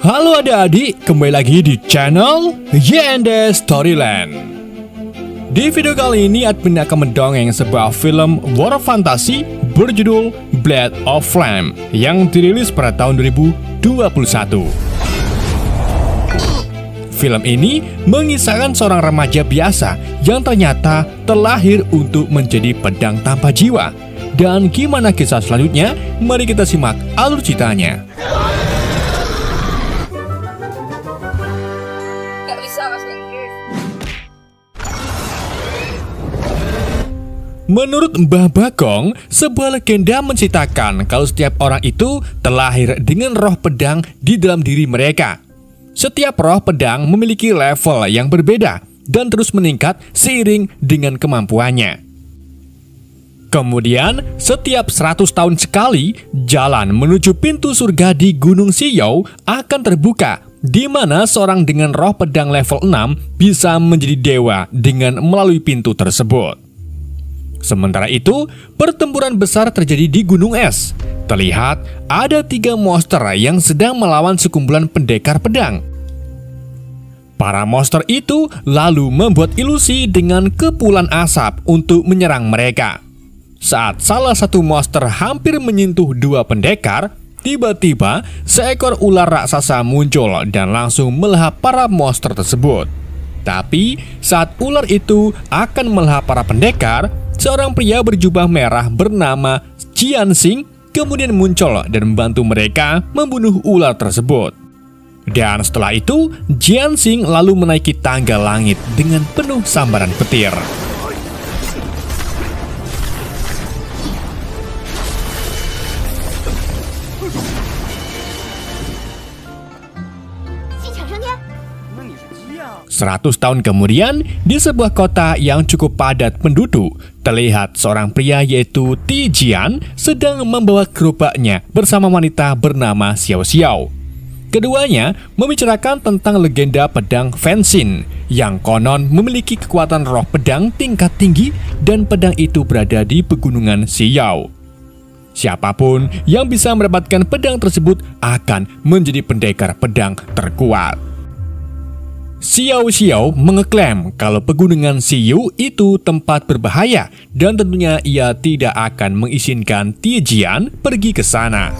Halo adik-adik, kembali lagi di channel YND Storyland. Di video kali ini admin akan mendongeng sebuah film war fantasi berjudul Blade of Flame yang dirilis pada tahun 2021. Film ini mengisahkan seorang remaja biasa yang ternyata terlahir untuk menjadi pedang tanpa jiwa. Dan gimana kisah selanjutnya? Mari kita simak alur ceritanya. Menurut Mbah Bagong, sebuah legenda menceritakan kalau setiap orang itu terlahir dengan roh pedang di dalam diri mereka. Setiap roh pedang memiliki level yang berbeda dan terus meningkat seiring dengan kemampuannya. Kemudian, setiap 100 tahun sekali, jalan menuju pintu surga di Gunung Siyou akan terbuka, di mana seorang dengan roh pedang level 6 bisa menjadi dewa dengan melalui pintu tersebut. Sementara itu, pertempuran besar terjadi di Gunung Es. Terlihat ada 3 monster yang sedang melawan sekumpulan pendekar pedang. Para monster itu lalu membuat ilusi dengan kepulan asap untuk menyerang mereka. Saat salah satu monster hampir menyentuh 2 pendekar, tiba-tiba seekor ular raksasa muncul dan langsung melahap para monster tersebut. Tapi saat ular itu akan melahap para pendekar, seorang pria berjubah merah bernama Jianxing kemudian muncul dan membantu mereka membunuh ular tersebut. Dan setelah itu, Jianxing lalu menaiki tangga langit dengan penuh sambaran petir. Seratus tahun kemudian, di sebuah kota yang cukup padat penduduk, terlihat seorang pria yaitu Ti Jian sedang membawa gerobaknya bersama wanita bernama Xiao Xiao. Keduanya membicarakan tentang legenda pedang Fenxin yang konon memiliki kekuatan roh pedang tingkat tinggi dan pedang itu berada di pegunungan Siyou. Siapapun yang bisa mendapatkan pedang tersebut akan menjadi pendekar pedang terkuat. Xiao Xiao mengeklaim kalau pegunungan Siyou itu tempat berbahaya dan tentunya ia tidak akan mengizinkan Ti Jian pergi ke sana.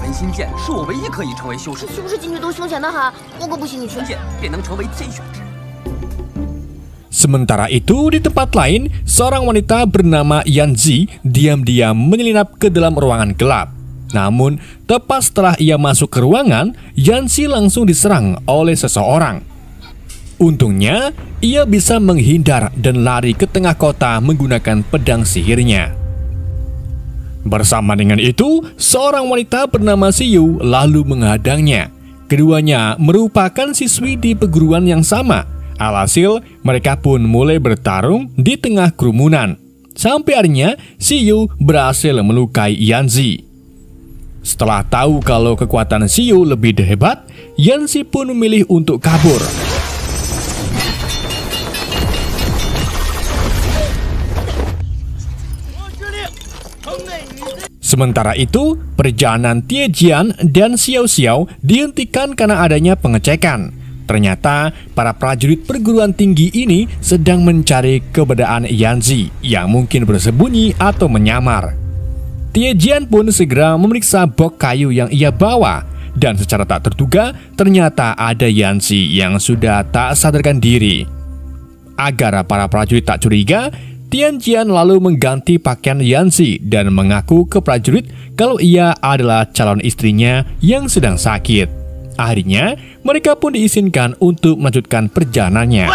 Sementara itu, di tempat lain, seorang wanita bernama Yan Zi diam-diam menyelinap ke dalam ruangan gelap. Namun, tepat setelah ia masuk ke ruangan, Yan Zi langsung diserang oleh seseorang. Untungnya, ia bisa menghindar dan lari ke tengah kota menggunakan pedang sihirnya. Bersama dengan itu, seorang wanita bernama Xiu lalu menghadangnya. Keduanya merupakan siswi di perguruan yang sama. Alhasil, mereka pun mulai bertarung di tengah kerumunan. Sampai akhirnya, Xiu berhasil melukai Yan Zi. Setelah tahu kalau kekuatan Xiu lebih hebat, Yan Zi pun memilih untuk kabur. Sementara itu, perjalanan Ti Jian dan Xiao Xiao dihentikan karena adanya pengecekan. Ternyata, para prajurit perguruan tinggi ini sedang mencari keberadaan Yan Zi yang mungkin bersembunyi atau menyamar. Ti Jian pun segera memeriksa box kayu yang ia bawa, dan secara tak terduga, ternyata ada Yan Zi yang sudah tak sadarkan diri. Agar para prajurit tak curiga, Tian Jian lalu mengganti pakaian Yan Zi dan mengaku ke prajurit kalau ia adalah calon istrinya yang sedang sakit. Akhirnya, mereka pun diizinkan untuk melanjutkan perjalanannya.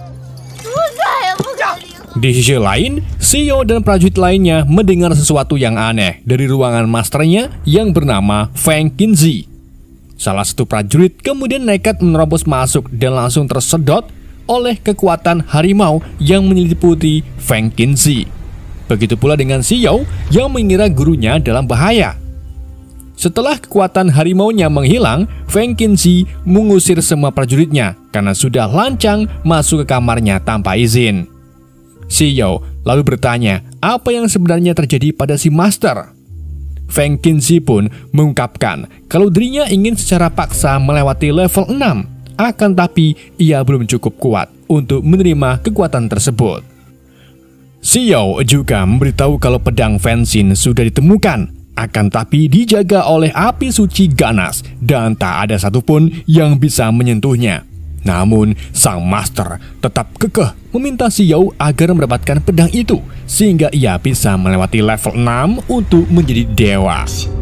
Di sisi lain, Xiao dan prajurit lainnya mendengar sesuatu yang aneh dari ruangan masternya yang bernama Feng Qinzi. Salah satu prajurit kemudian nekat menerobos masuk dan langsung tersedot oleh kekuatan harimau yang menyelimuti Feng Qinzi. Begitu pula dengan Xiao yang mengira gurunya dalam bahaya. Setelah kekuatan harimaunya menghilang, Feng Qinzi mengusir semua prajuritnya karena sudah lancang masuk ke kamarnya tanpa izin. Xiao lalu bertanya apa yang sebenarnya terjadi pada si master. Feng Qinzi pun mengungkapkan kalau dirinya ingin secara paksa melewati level 6, akan tapi ia belum cukup kuat untuk menerima kekuatan tersebut. Xiao juga memberitahu kalau pedang Fenxin sudah ditemukan, akan tapi dijaga oleh api suci ganas dan tak ada satupun yang bisa menyentuhnya. Namun, sang master tetap kekeh meminta Xiao agar mendapatkan pedang itu, sehingga ia bisa melewati level 6 untuk menjadi dewa.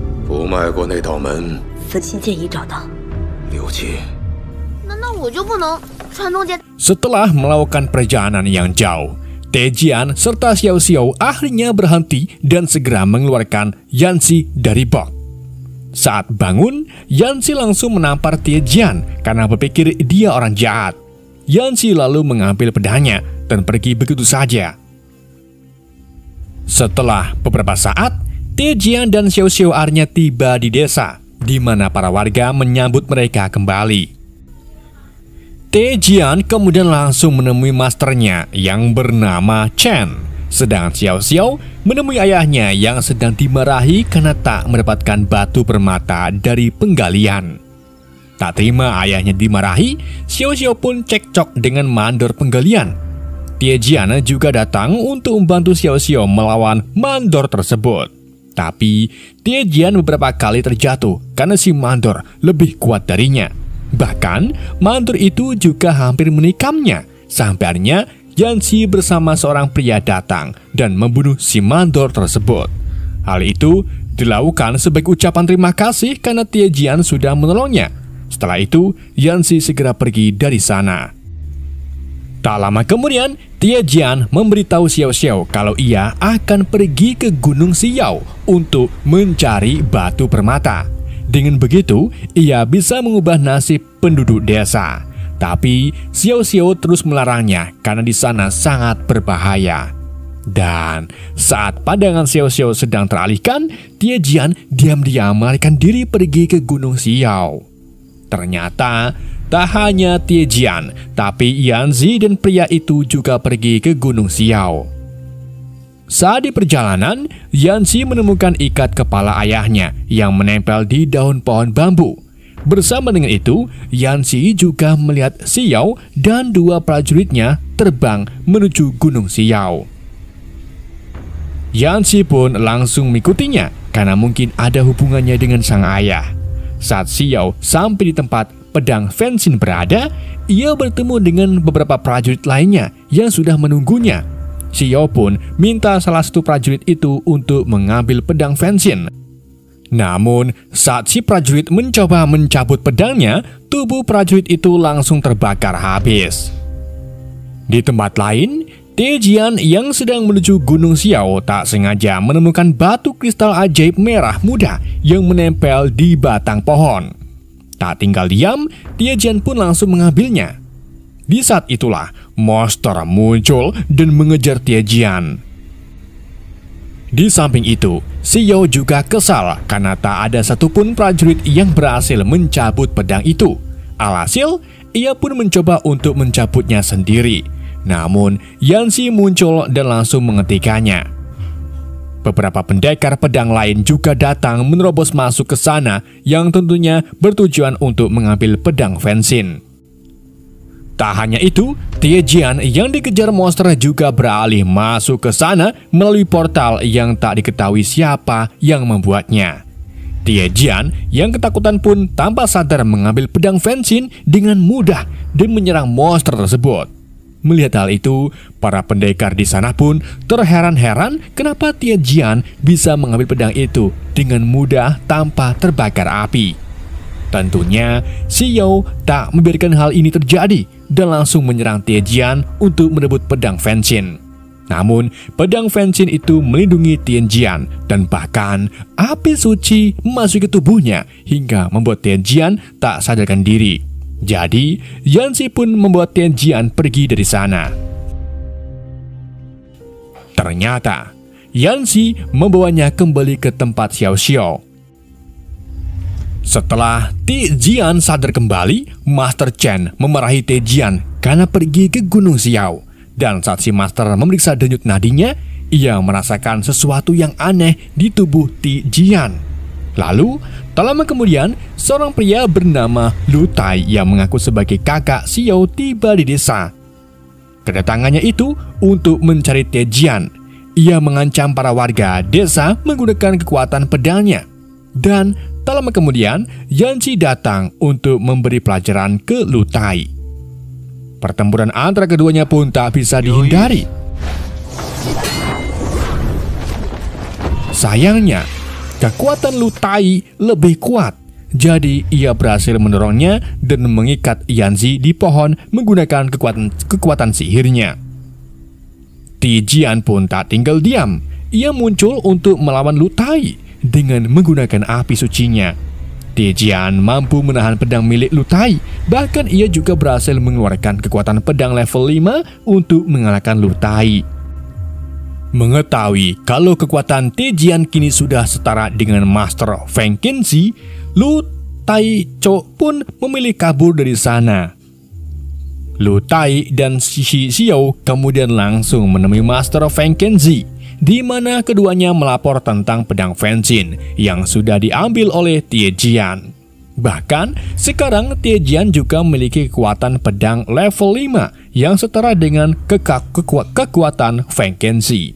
Setelah melakukan perjalanan yang jauh, Tejian serta Xiao Xiao akhirnya berhenti dan segera mengeluarkan Yanxi dari box. Saat bangun, Yanxi langsung menampar Tejian karena berpikir dia orang jahat. Yanxi lalu mengambil pedangnya dan pergi begitu saja. Setelah beberapa saat, Tejian dan Xiao Xiao akhirnya tiba di desa, di mana para warga menyambut mereka kembali. Tejian kemudian langsung menemui masternya yang bernama Chen. Sedangkan Xiao Xiao menemui ayahnya yang sedang dimarahi karena tak mendapatkan batu permata dari penggalian. Tak terima ayahnya dimarahi, Xiao Xiao pun cekcok dengan mandor penggalian. Tejian juga datang untuk membantu Xiao Xiao melawan mandor tersebut. Tapi Tejian beberapa kali terjatuh karena si mandor lebih kuat darinya. Bahkan mandor itu juga hampir menikamnya, sampai akhirnya Yanxi bersama seorang pria datang dan membunuh si mandor tersebut. Hal itu dilakukan sebagai ucapan terima kasih karena Tejian sudah menolongnya. Setelah itu, Yanxi segera pergi dari sana. Tak lama kemudian, Tejian memberitahu Xiao Xiao kalau ia akan pergi ke Gunung Xiao untuk mencari batu permata. Dengan begitu, ia bisa mengubah nasib penduduk desa. Tapi Xiao Xiao terus melarangnya karena di sana sangat berbahaya. Dan saat pandangan Xiao Xiao sedang teralihkan, Tejian diam-diam melarikan diri pergi ke Gunung Xiao. Ternyata tak hanya Tejian, tapi Yanxi dan pria itu juga pergi ke Gunung Xiao. Saat di perjalanan, Yanxi menemukan ikat kepala ayahnya yang menempel di daun pohon bambu. Bersama dengan itu, Yanxi juga melihat Xiao dan dua prajuritnya terbang menuju Gunung Xiao. Yanxi pun langsung mengikutinya karena mungkin ada hubungannya dengan sang ayah. Saat Xiao sampai di tempat pedang Fenxin berada, ia bertemu dengan beberapa prajurit lainnya yang sudah menunggunya. Xiao pun minta salah satu prajurit itu untuk mengambil pedang Fenxin. Namun, saat si prajurit mencoba mencabut pedangnya, tubuh prajurit itu langsung terbakar habis. Di tempat lain, Tejian yang sedang menuju Gunung Xiao tak sengaja menemukan batu kristal ajaib merah muda yang menempel di batang pohon. Tak tinggal diam, Tejian pun langsung mengambilnya. Di saat itulah, monster muncul dan mengejar Tejian. Di samping itu, Xiao juga kesal karena tak ada satupun prajurit yang berhasil mencabut pedang itu. Alhasil, ia pun mencoba untuk mencabutnya sendiri. Namun, Yanxi muncul dan langsung menghentikannya. Beberapa pendekar pedang lain juga datang menerobos masuk ke sana yang tentunya bertujuan untuk mengambil pedang Fenxin. Tak hanya itu, Tejian yang dikejar monster juga beralih masuk ke sana melalui portal yang tak diketahui siapa yang membuatnya. Tejian yang ketakutan pun tanpa sadar mengambil pedang Fenxin dengan mudah dan menyerang monster tersebut. Melihat hal itu, para pendekar di sana pun terheran-heran kenapa Tejian bisa mengambil pedang itu dengan mudah tanpa terbakar api. Tentunya, Xiao tak membiarkan hal ini terjadi dan langsung menyerang Tejian untuk merebut pedang Fenxin. Namun, pedang Fenxin itu melindungi Tejian dan bahkan api suci masuk ke tubuhnya hingga membuat Tejian tak sadarkan diri. Jadi, Yanxi pun membuat Tejian pergi dari sana. Ternyata, Yanxi membawanya kembali ke tempat Xiao Xiao. Setelah Tejian sadar kembali, Master Chen memarahi Tejian karena pergi ke Gunung Xiao. Dan saat si Master memeriksa denyut nadinya, ia merasakan sesuatu yang aneh di tubuh Tijian. Lalu, tak lama kemudian, seorang pria bernama Lu Tai yang mengaku sebagai kakak Xiao tiba di desa. Kedatangannya itu untuk mencari Tijian. Ia mengancam para warga desa menggunakan kekuatan pedangnya. Dan tak lama kemudian, Yanzi datang untuk memberi pelajaran ke Lu Tai. Pertempuran antara keduanya pun tak bisa dihindari. Sayangnya, kekuatan Lu Tai lebih kuat. Jadi ia berhasil mendorongnya dan mengikat Yanzi di pohon menggunakan kekuatan sihirnya. Tijian pun tak tinggal diam. Ia muncul untuk melawan Lu Tai dengan menggunakan api sucinya. Tijian mampu menahan pedang milik Lu Tai. Bahkan ia juga berhasil mengeluarkan kekuatan pedang level 5 untuk mengalahkan Lu Tai. Mengetahui kalau kekuatan Tijian kini sudah setara dengan Master Feng Kenzi, Lu Tai Cho pun memilih kabur dari sana. Lu Tai dan Shi Xiao kemudian langsung menemui Master Feng Kenzi, di mana keduanya melapor tentang pedang Fenjin yang sudah diambil oleh Tijian. Bahkan, sekarang Tijian juga memiliki kekuatan pedang level 5 yang setara dengan kekuatan Feng Kenzi.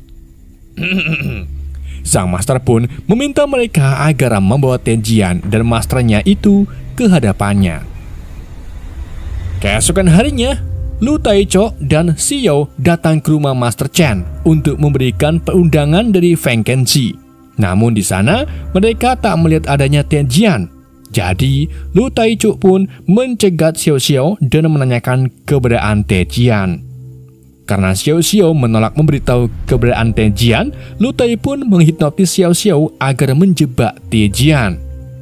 Sang master pun meminta mereka agar membawa Tijian dan masternya itu ke hadapannya. Keesokan harinya, Lu Tai Cho dan Xiao datang ke rumah Master Chen untuk memberikan perundangan dari Feng Kenzi. Namun di sana mereka tak melihat adanya Tijian. Jadi Lu Tai Cho pun mencegat Xiao Xiao dan menanyakan keberadaan Tijian. Karena Xiao Xiao menolak memberitahu keberadaan Tijian, Lu Tai pun menghipnotis Xiao Xiao agar menjebak Tijian.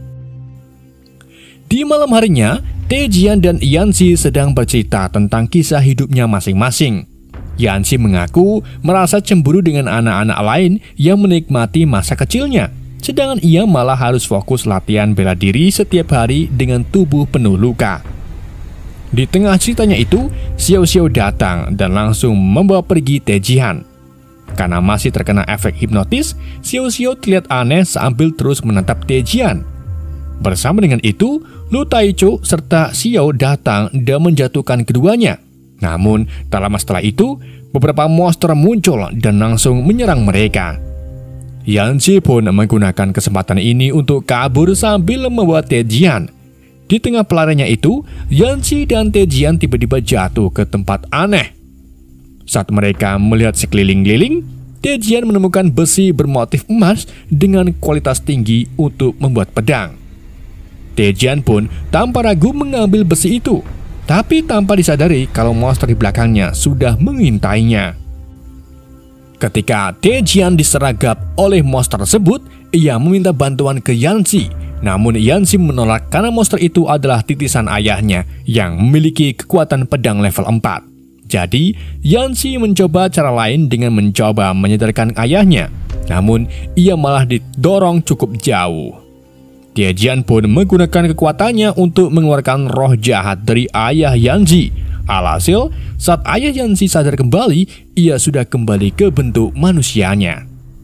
Di malam harinya, Tijian dan Yanzi sedang bercerita tentang kisah hidupnya masing-masing. Yanzi mengaku merasa cemburu dengan anak-anak lain yang menikmati masa kecilnya, sedangkan ia malah harus fokus latihan bela diri setiap hari dengan tubuh penuh luka. Di tengah ceritanya itu, Xiao Xiao datang dan langsung membawa pergi Tijian. Karena masih terkena efek hipnotis, Xiao Xiao terlihat aneh sambil terus menatap Tijian. Bersama dengan itu, Lu Tai Cho serta Xiao datang dan menjatuhkan keduanya. Namun, tak lama setelah itu, beberapa monster muncul dan langsung menyerang mereka. Yanzi pun menggunakan kesempatan ini untuk kabur sambil membawa Tijian. Di tengah pelariannya itu, Yanzi dan Tijian tiba-tiba jatuh ke tempat aneh. Saat mereka melihat sekeliling-liling, Tijian menemukan besi bermotif emas dengan kualitas tinggi untuk membuat pedang. Tijian pun tanpa ragu mengambil besi itu, tapi tanpa disadari kalau monster di belakangnya sudah mengintainya. Ketika Tijian disergap oleh monster tersebut, ia meminta bantuan ke Yanzi. Namun Yanzi menolak karena monster itu adalah titisan ayahnya yang memiliki kekuatan pedang level 4. Jadi, Yanzi mencoba cara lain dengan mencoba menyadarkan ayahnya. Namun, ia malah didorong cukup jauh. Tijian pun menggunakan kekuatannya untuk mengeluarkan roh jahat dari ayah Yanzi. Alhasil, saat ayah Yanzi sadar kembali, ia sudah kembali ke bentuk manusianya.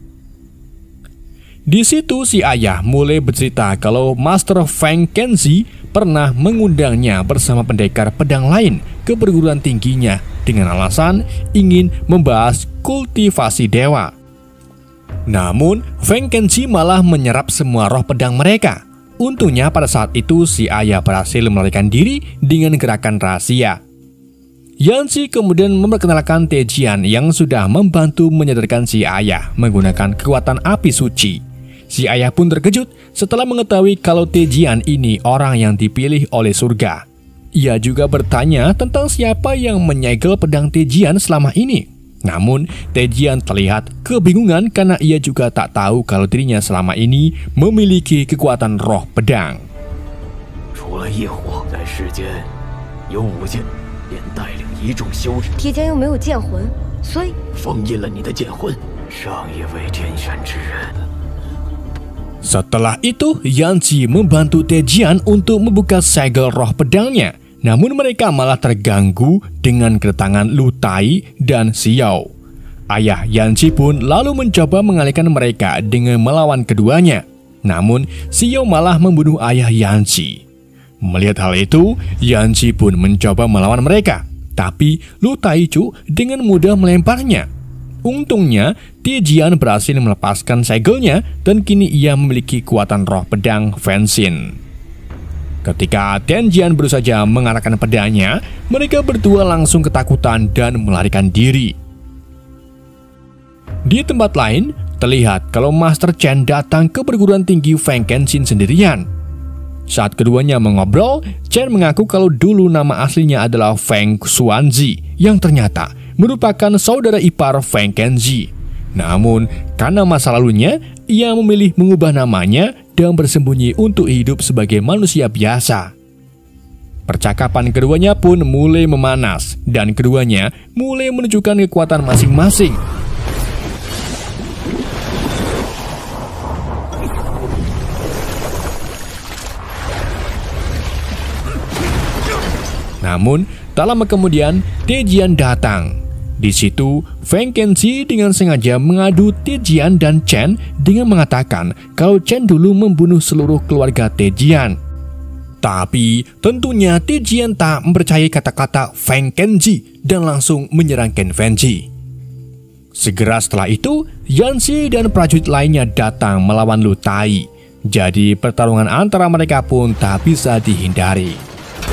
Di situ si ayah mulai bercerita kalau Master Feng Kenzi pernah mengundangnya bersama pendekar pedang lain ke perguruan tingginya dengan alasan ingin membahas kultivasi dewa. Namun, Feng Kenzi malah menyerap semua roh pedang mereka. Untungnya pada saat itu si ayah berhasil melarikan diri dengan gerakan rahasia. Yanzi kemudian memperkenalkan Tijian yang sudah membantu menyadarkan si ayah menggunakan kekuatan api suci. Si ayah pun terkejut setelah mengetahui kalau Tijian ini orang yang dipilih oleh surga. Ia juga bertanya tentang siapa yang menyegel pedang Tijian selama ini. Namun, Tijian terlihat kebingungan karena ia juga tak tahu kalau dirinya selama ini memiliki kekuatan roh pedang. Setelah itu, Yanzi membantu Tijian untuk membuka segel roh pedangnya. Namun mereka malah terganggu dengan kedatangan Lu Tai dan Xiao. Ayah Yanzi pun lalu mencoba mengalihkan mereka dengan melawan keduanya. Namun, Xiao malah membunuh ayah Yanzi. Melihat hal itu, Yanzi pun mencoba melawan mereka. Tapi Lu Taichu dengan mudah melemparnya. Untungnya, Tijian berhasil melepaskan segelnya dan kini ia memiliki kekuatan roh pedang Fenxin. Ketika Tianjian baru saja mengarahkan pedangnya, mereka berdua langsung ketakutan dan melarikan diri. Di tempat lain, terlihat kalau Master Chen datang ke perguruan tinggi Feng Kenshin sendirian. Saat keduanya mengobrol, Chen mengaku kalau dulu nama aslinya adalah Feng Xuanzi, yang ternyata merupakan saudara ipar Feng Kenzi. Namun, karena masa lalunya, ia memilih mengubah namanya dan bersembunyi untuk hidup sebagai manusia biasa. Percakapan keduanya pun mulai memanas, dan keduanya mulai menunjukkan kekuatan masing-masing. Namun, tak lama kemudian, Tijian datang. Di situ, Feng Kenzi dengan sengaja mengadu Tijian dan Chen dengan mengatakan kalau Chen dulu membunuh seluruh keluarga Tijian. Tapi, tentunya Tijian tak mempercayai kata-kata Feng Kenzi dan langsung menyerang Ken Fenji. Segera setelah itu, Yanzi dan prajurit lainnya datang melawan Lu Tai. Jadi, pertarungan antara mereka pun tak bisa dihindari.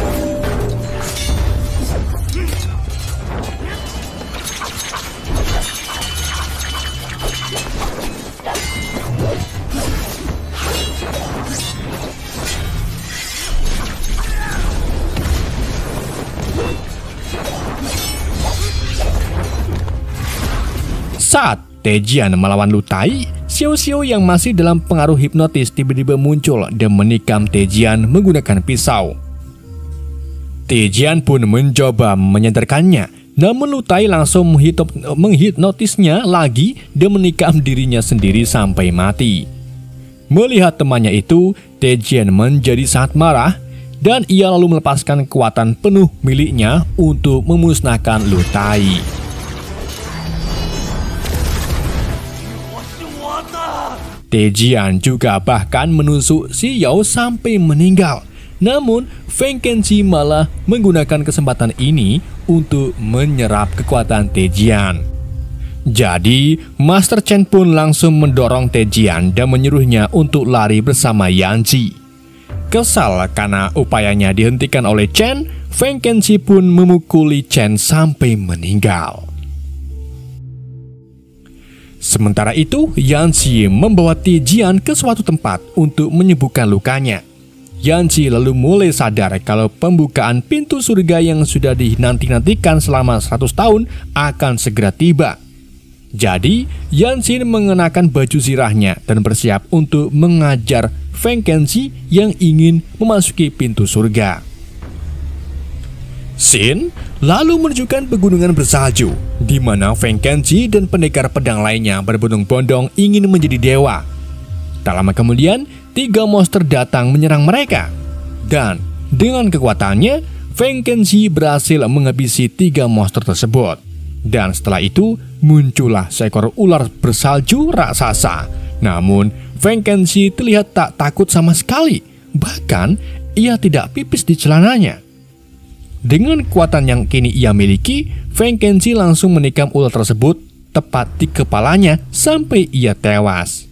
Saat Tijian melawan Lu Tai, Xiao yang masih dalam pengaruh hipnotis tiba-tiba muncul dan menikam Tijian menggunakan pisau. Tijian pun mencoba menyadarkannya, namun Lu Tai langsung menghipnotisnya lagi dan menikam dirinya sendiri sampai mati. Melihat temannya itu, Tijian menjadi sangat marah dan ia lalu melepaskan kekuatan penuh miliknya untuk memusnahkan Lu Tai. Tijian juga bahkan menusuk Xiao sampai meninggal. Namun, Feng Kenzi malah menggunakan kesempatan ini untuk menyerap kekuatan Tijian. Jadi, Master Chen pun langsung mendorong Tijian dan menyuruhnya untuk lari bersama Yanzi. Kesal karena upayanya dihentikan oleh Chen, Feng Kenzi pun memukuli Chen sampai meninggal. Sementara itu, Yanzi membawa Tijian ke suatu tempat untuk menyembuhkan lukanya. Yanzi lalu mulai sadar kalau pembukaan pintu surga yang sudah dinanti-nantikan selama 100 tahun akan segera tiba. Jadi, Yanzi mengenakan baju zirahnya dan bersiap untuk mengajar Feng Kenzi yang ingin memasuki pintu surga. Scene lalu menunjukkan pegunungan bersalju, di mana Feng Kenzi dan pendekar pedang lainnya berbondong-bondong ingin menjadi dewa. Tak lama kemudian, 3 monster datang menyerang mereka. Dan dengan kekuatannya, Feng Kenzi berhasil menghabisi 3 monster tersebut. Dan setelah itu, muncullah seekor ular bersalju raksasa. Namun, Feng Kenzi terlihat tak takut sama sekali. Bahkan, ia tidak pipis di celananya. Dengan kekuatan yang kini ia miliki, Feng Kenzi langsung menikam ular tersebut tepat di kepalanya sampai ia tewas.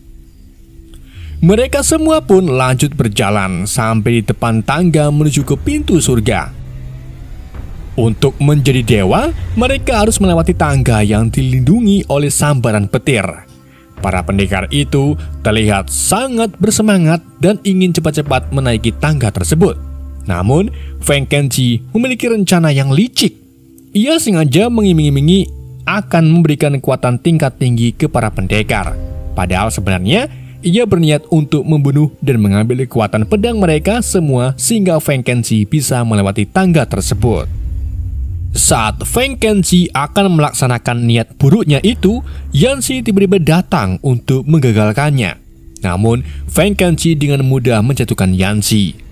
Mereka semua pun lanjut berjalan sampai di depan tangga menuju ke pintu surga. Untuk menjadi dewa, mereka harus melewati tangga yang dilindungi oleh sambaran petir. Para pendekar itu terlihat sangat bersemangat dan ingin cepat-cepat menaiki tangga tersebut. Namun, Feng Kenzi memiliki rencana yang licik. Ia sengaja mengiming-imingi akan memberikan kekuatan tingkat tinggi ke para pendekar. Padahal sebenarnya, ia berniat untuk membunuh dan mengambil kekuatan pedang mereka semua sehingga Feng Kenzi bisa melewati tangga tersebut. Saat Feng Kenzi akan melaksanakan niat buruknya itu, Yanzi tiba-tiba datang untuk menggagalkannya. Namun, Feng Kenzi dengan mudah menjatuhkan Yanzi.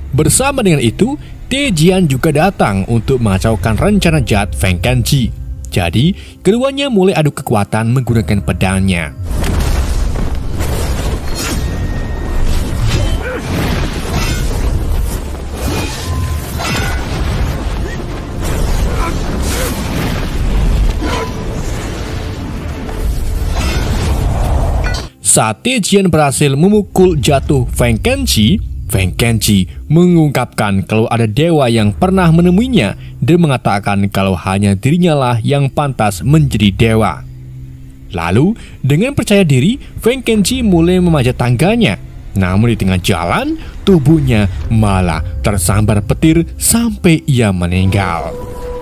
Bersama dengan itu, Tijian juga datang untuk mengacaukan rencana jahat Feng Kenzi. Jadi, keduanya mulai adu kekuatan menggunakan pedangnya. Saat Tejian berhasil memukul jatuh Feng Kenji mengungkapkan kalau ada dewa yang pernah menemuinya dan mengatakan kalau hanya dirinya lah yang pantas menjadi dewa. Lalu, dengan percaya diri, Feng Kenji mulai memanjat tangganya. Namun di tengah jalan, tubuhnya malah tersambar petir sampai ia meninggal.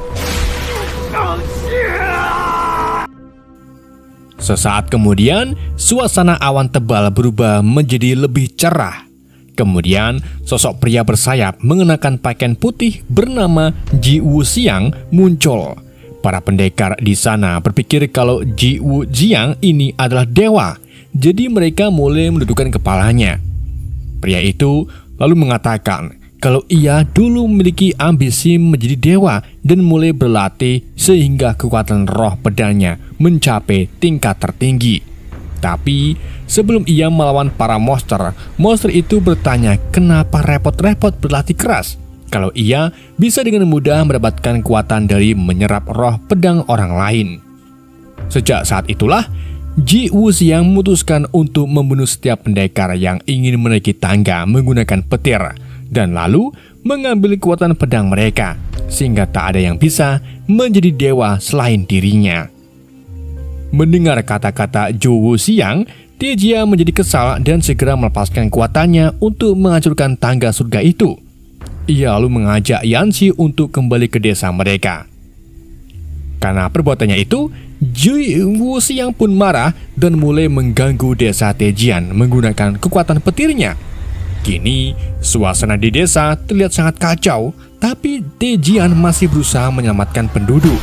Sesaat kemudian, suasana awan tebal berubah menjadi lebih cerah. Kemudian, sosok pria bersayap mengenakan pakaian putih bernama Ji Wuxiang muncul. Para pendekar di sana berpikir kalau Ji Wuxiang ini adalah dewa, jadi mereka mulai mendudukkan kepalanya. Pria itu lalu mengatakan kalau ia dulu memiliki ambisi menjadi dewa dan mulai berlatih sehingga kekuatan roh pedangnya mencapai tingkat tertinggi. Tapi sebelum ia melawan para monster itu bertanya kenapa repot-repot berlatih keras kalau ia bisa dengan mudah mendapatkan kekuatan dari menyerap roh pedang orang lain. Sejak saat itulah Ji Wuxiang memutuskan untuk membunuh setiap pendekar yang ingin menaiki tangga menggunakan petir dan lalu mengambil kekuatan pedang mereka sehingga tak ada yang bisa menjadi dewa selain dirinya. Mendengar kata-kata Ji Wuxiang, Tejia menjadi kesal dan segera melepaskan kekuatannya untuk menghancurkan tangga surga itu. Ia lalu mengajak Yanxi untuk kembali ke desa mereka. Karena perbuatannya itu, Ji Wuxiang pun marah dan mulai mengganggu desa Tejian menggunakan kekuatan petirnya. Kini, suasana di desa terlihat sangat kacau, tapi Tejian masih berusaha menyelamatkan penduduk.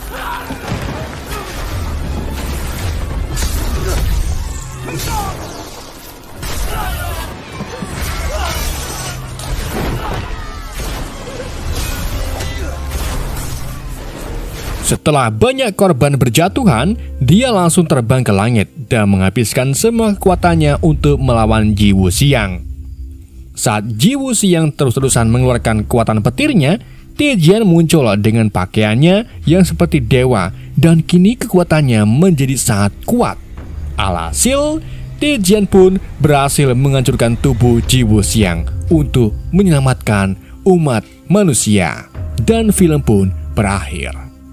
Setelah banyak korban berjatuhan, dia langsung terbang ke langit dan menghabiskan semua kekuatannya untuk melawan Ji Wuxiang. Saat Ji Wuxiang terus-terusan mengeluarkan kekuatan petirnya, Tejian muncul dengan pakaiannya yang seperti dewa dan kini kekuatannya menjadi sangat kuat. Alhasil, Tejian pun berhasil menghancurkan tubuh Ji Wuxiang untuk menyelamatkan umat manusia. Dan film pun berakhir.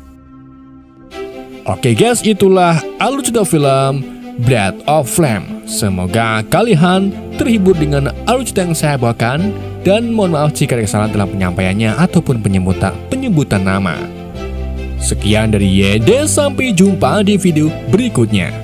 Oke guys, itulah alur cerita film Blade of Flame. Semoga kalian terhibur dengan alur cerita yang saya bawakan. Dan mohon maaf jika ada kesalahan dalam penyampaiannya ataupun penyebutan nama. Sekian dari YD, sampai jumpa di video berikutnya.